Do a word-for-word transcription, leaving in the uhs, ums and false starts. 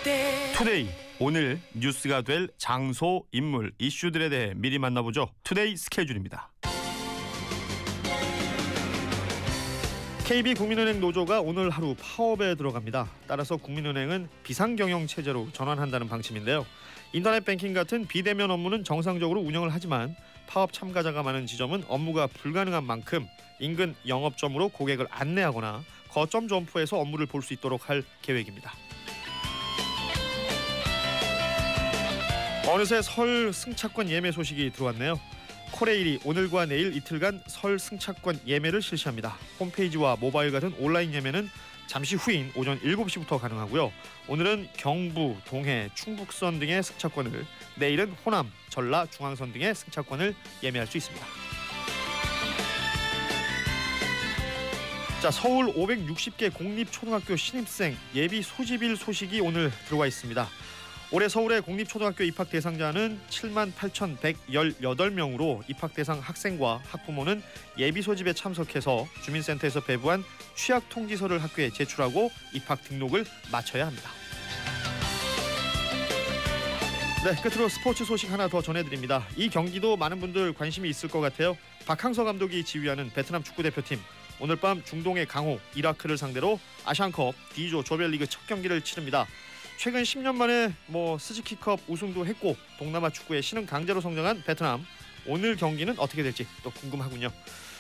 투데이, 오늘 뉴스가 될 장소, 인물, 이슈들에 대해 미리 만나보죠. 투데이 스케줄입니다. 케이비 국민은행 노조가 오늘 하루 파업에 들어갑니다. 따라서 국민은행은 비상경영 체제로 전환한다는 방침인데요. 인터넷 뱅킹 같은 비대면 업무는 정상적으로 운영을 하지만 파업 참가자가 많은 지점은 업무가 불가능한 만큼 인근 영업점으로 고객을 안내하거나 거점 점포에서 업무를 볼 수 있도록 할 계획입니다. 어느새 설 승차권 예매 소식이 들어왔네요. 코레일이 오늘과 내일 이틀간 설 승차권 예매를 실시합니다. 홈페이지와 모바일 같은 온라인 예매는 잠시 후인 오전 일곱 시부터 가능하고요. 오늘은 경부, 동해, 충북선 등의 승차권을, 내일은 호남, 전라, 중앙선 등의 승차권을 예매할 수 있습니다. 자, 서울 오백육십 개 공립초등학교 신입생 예비 소집일 소식이 오늘 들어와 있습니다. 올해 서울의 공립초등학교 입학 대상자는 칠만 팔천백십팔 명으로 입학 대상 학생과 학부모는 예비 소집에 참석해서 주민센터에서 배부한 취약 통지서를 학교에 제출하고 입학 등록을 마쳐야 합니다. 네, 끝으로 스포츠 소식 하나 더 전해드립니다. 이 경기도 많은 분들 관심이 있을 것 같아요. 박항서 감독이 지휘하는 베트남 축구대표팀, 오늘 밤 중동의 강호 이라크를 상대로 아시안컵 D조 조별리그 첫 경기를 치릅니다. 최근 십 년 만에 뭐 스즈키컵 우승도 했고 동남아 축구의 신흥 강자로 성장한 베트남, 오늘 경기는 어떻게 될지 또 궁금하군요.